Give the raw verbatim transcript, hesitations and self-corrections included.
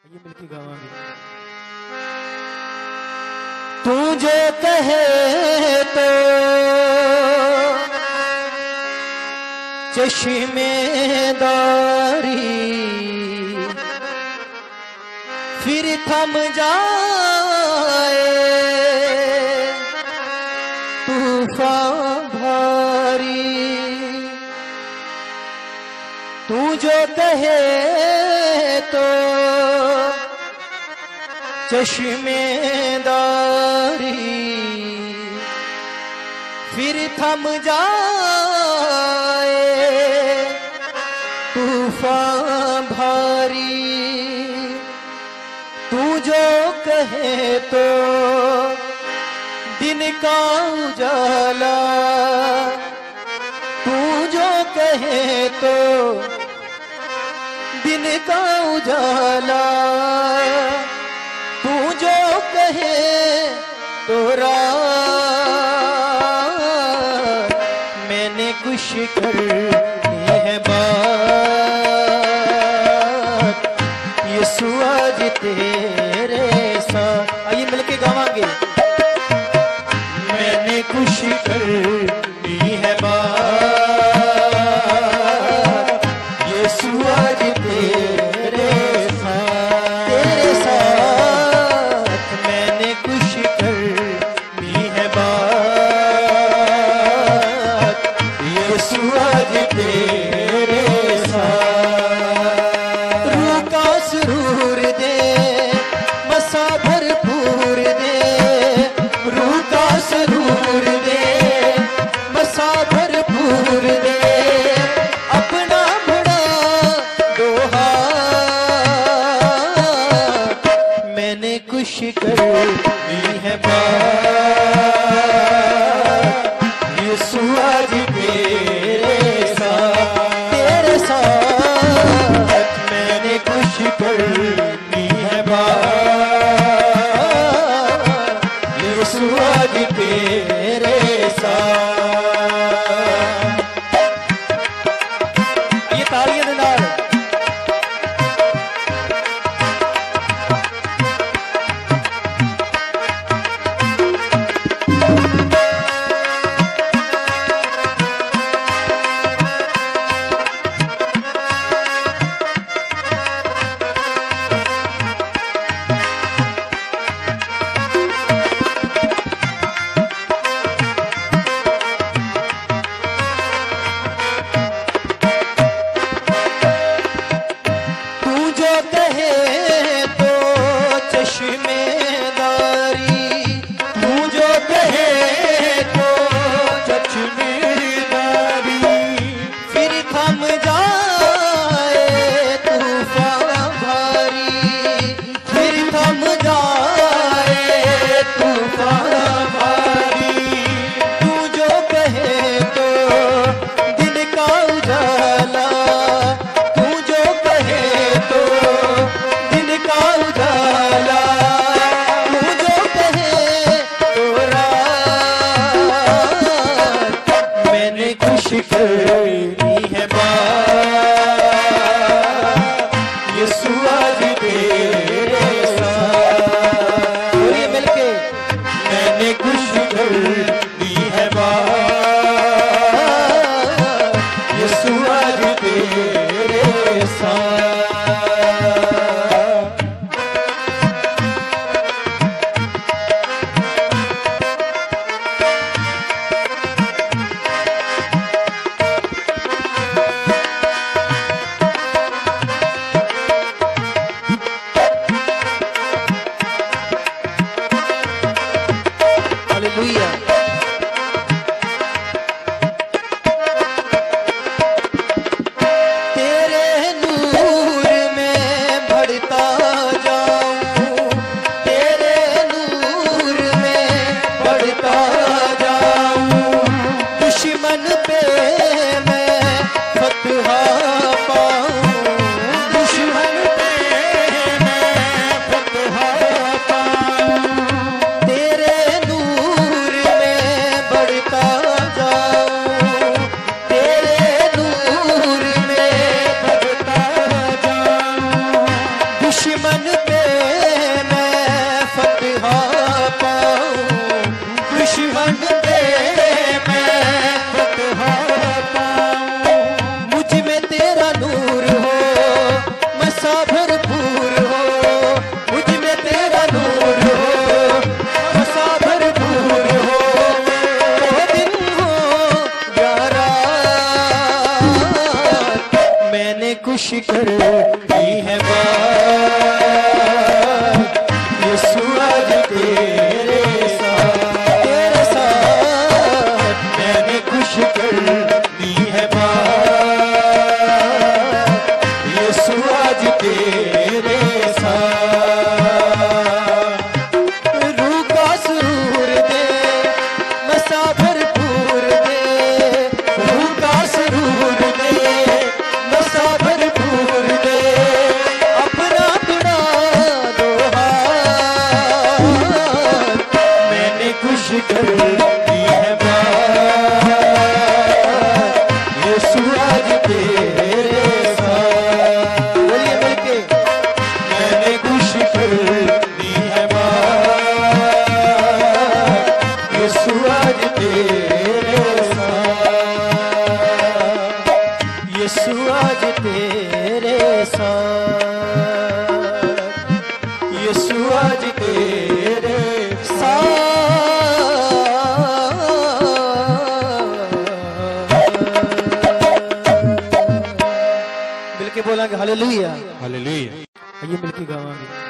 ये मिलके गावांगे। तू जो कहे तो चश्मेदारी फिर थम जाए तूफान भारी। तू जो कहे तो चश्मेदारी फिर थम जाए तूफान भारी। तू जो कहे तो दिन का उजाला, तू जो कहे तो दिन का उजाला, तू जो कहे तो रात मैंने कुछ करनी है बात यीशु आज तेरे साथ। आइए मिलके गावांगे। मैंने कुछ करनी है बात यीशु आज तेरे साथ, तेरे साथ मैंने कुछ करनी है बात यीशु आज तेरे साथ। रूह का सुरूर दे मसा भरपूर दे, रूह का सुरूर दे मसा भरपूर दे, अपना बड़ा दोहा मैंने कुछ करनी है बात यीशु आज तेरे साथ, तेरे साथ मैंने कुछ करनी है बात यीशु आज तेरे साथ। ये तालियां दे नाल करनी है बात यीशु आज तेरे साथ। ये मिलके मैंने कुछ करनी है बात यीशु आज तेरे साथ। तेरे नूर कर दी है बात, यीशु आज तेरे साथ, तेरे साथ मैंने खुश कर दी है बात, यीशु आज तेरे साथ। रूह का सुरूर दे, मसा भरपूर दे, रूह का सुरूर दे, मसा भरपूर दे, अपना बढ़ा दो हाथ, मैंने खुश कर दी है बात, यीशु आज तेरे साथ। बोलिए मिलके, मैंने खुश कर दी है बात, यीशु आज तेरे साथ, यीशु आज तेरे साथ, यीशु आज तेरे साथ। मिलके बोलेंगे हालेलुया, हालेलुया। आइए मिलके गावांगे।